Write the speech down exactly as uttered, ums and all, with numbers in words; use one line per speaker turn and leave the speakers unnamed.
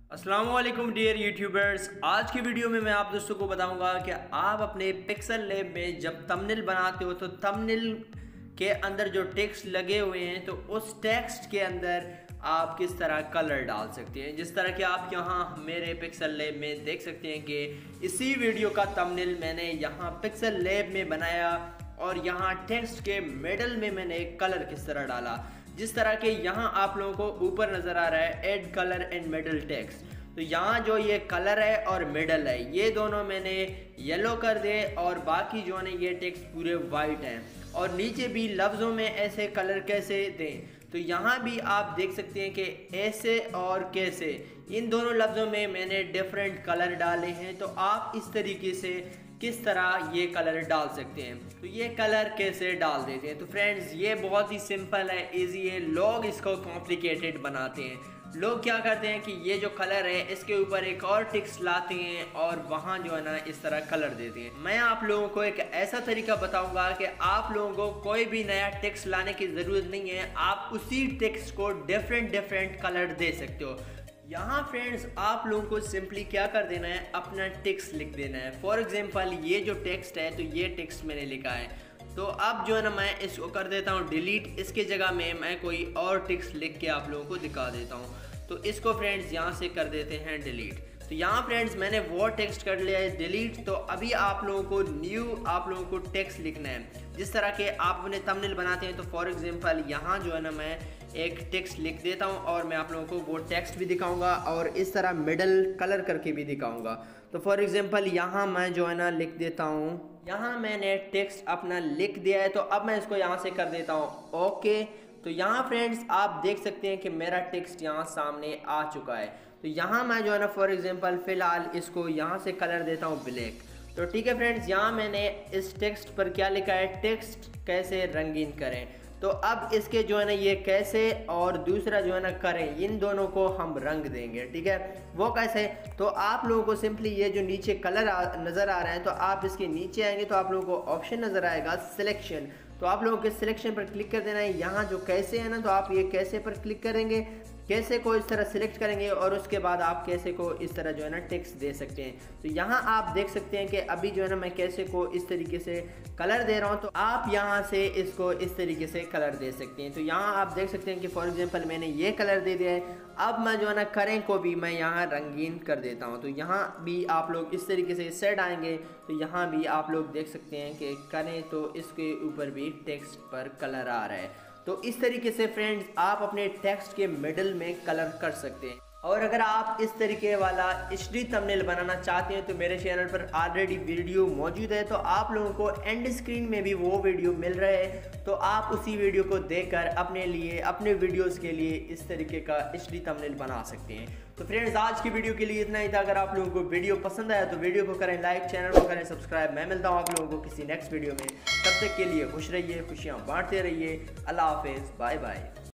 अस्सलाम वालेकुम dear YouTubers. आज की वीडियो में मैं आप दोस्तों को बताऊंगा कि आप अपने पिक्सल लैब में जब थंबनेल बनाते हो तो थंबनेल के अंदर जो टेक्स्ट लगे हुए हैं तो उस टेक्स्ट के अंदर आप किस तरह कलर डाल सकते हैं। जिस तरह कि आप यहाँ मेरे पिक्सल लैब में देख सकते हैं कि इसी वीडियो का थंबनेल मैंने यहाँ पिक्सल लैब में बनाया और यहाँ टेक्स्ट के मिडल में मैंने कलर किस तरह डाला। जिस तरह के यहाँ आप लोगों को ऊपर नज़र आ रहा है add colour and middle text, तो यहाँ जो ये कलर है और मिडल है ये दोनों मैंने येलो कर दे और बाकी जो है ये टेक्स्ट पूरे वाइट हैं। और नीचे भी लफ्ज़ों में ऐसे कलर कैसे दें, तो यहाँ भी आप देख सकते हैं कि ऐसे और कैसे, इन दोनों लफ्ज़ों में मैंने डिफरेंट कलर डाले हैं। तो आप इस तरीके से किस तरह ये कलर डाल सकते हैं, तो ये कलर कैसे डाल देते हैं। तो फ्रेंड्स ये बहुत ही सिंपल है, इजी है। लोग इसको कॉम्प्लिकेटेड बनाते हैं। लोग क्या करते हैं कि ये जो कलर है इसके ऊपर एक और टेक्स्ट लाते हैं और वहाँ जो है ना इस तरह कलर देते हैं। मैं आप लोगों को एक ऐसा तरीका बताऊंगा कि आप लोगों को कोई भी नया टेक्स्ट लाने की ज़रूरत नहीं है, आप उसी टेक्स्ट को डिफरेंट डिफरेंट कलर दे सकते हो। यहाँ फ्रेंड्स आप लोगों को सिंपली क्या कर देना है, अपना टेक्स्ट लिख देना है। फॉर एग्जांपल ये जो टेक्स्ट है तो ये टेक्स्ट मैंने लिखा है, तो अब जो है ना मैं इसको कर देता हूँ डिलीट। इसके जगह में मैं कोई और टेक्स्ट लिख के आप लोगों को दिखा देता हूँ। तो इसको फ्रेंड्स यहाँ से कर देते हैं डिलीट। तो यहाँ फ्रेंड्स मैंने वो टेक्स्ट कर लिया है डिलीट। तो अभी आप लोगों को न्यू आप लोगों को टेक्स्ट लिखना है। जिस तरह के आप अपने थंबनेल बनाते हैं तो फॉर एग्जांपल यहाँ जो है ना मैं एक टेक्स्ट लिख देता हूँ और मैं आप लोगों को वो टेक्स्ट भी दिखाऊंगा और इस तरह मिडल कलर करके भी दिखाऊंगा। तो फॉर एग्जांपल यहाँ मैं जो है ना लिख देता हूँ, यहाँ मैंने टेक्स्ट अपना लिख दिया है। तो अब मैं इसको यहाँ से कर देता हूँ ओके। तो यहाँ फ्रेंड्स आप देख सकते हैं कि मेरा टेक्स्ट यहाँ सामने आ चुका है। तो यहाँ मैं जो है ना फॉर एग्जांपल फ़िलहाल इसको यहाँ से कलर देता हूँ ब्लैक। तो ठीक है फ्रेंड्स, यहाँ मैंने इस टेक्स्ट पर क्या लिखा है, टेक्स्ट कैसे रंगीन करें। तो अब इसके जो है ना ये कैसे और दूसरा जो है ना करें, इन दोनों को हम रंग देंगे। ठीक है, वो कैसे, तो आप लोगों को सिंपली ये जो नीचे कलर नज़र आ रहा है तो आप इसके नीचे आएंगे तो आप लोगों को ऑप्शन नज़र आएगा सिलेक्शन। तो आप लोगों के सिलेक्शन पर क्लिक कर देना है। यहाँ जो कैसे है ना तो आप ये कैसे पर क्लिक करेंगे, कैसे को इस तरह सिलेक्ट करेंगे और उसके बाद आप कैसे को इस तरह जो है ना टेक्स्ट दे सकते हैं। तो यहाँ आप देख सकते हैं कि अभी जो है ना मैं कैसे को इस तरीके से कलर दे रहा हूँ, तो आप यहाँ से इसको इस तरीके से कलर दे सकते हैं। तो यहाँ आप देख सकते हैं कि फॉर एग्जांपल मैंने ये कलर दे दिया है। अब मैं जो है ना करें को भी मैं यहाँ रंगीन कर देता हूँ। तो यहाँ भी आप लोग इस तरीके से इस साइड आएंगे तो यहाँ भी आप लोग देख सकते हैं कि करें तो इसके ऊपर भी टेक्स्ट पर कलर आ रहा है। तो इस तरीके से फ्रेंड्स आप अपने टेक्स्ट के मिडल में कलर कर सकते हैं। और अगर आप इस तरीके वाला एच डी थंबनेल बनाना चाहते हैं तो मेरे चैनल पर ऑलरेडी वीडियो मौजूद है, तो आप लोगों को एंड स्क्रीन में भी वो वीडियो मिल रहा है। तो आप उसी वीडियो को देखकर अपने लिए अपने वीडियोस के लिए इस तरीके का एच डी थंबनेल बना सकते हैं। तो फ्रेंड्स आज की वीडियो के लिए इतना ही था। अगर आप लोगों को वीडियो पसंद आया तो वीडियो को करें लाइक, चैनल को करें सब्सक्राइब। मैं मिलता हूँ आप लोगों को किसी नेक्स्ट वीडियो में। तब तक के लिए खुश रहिए, खुशियाँ बांटते रहिए। अल्लाह हाफिज़, बाय बाय।